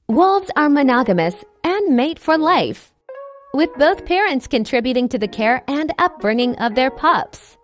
Wolves are monogamous and mate for life, with both parents contributing to the care and upbringing of their pups.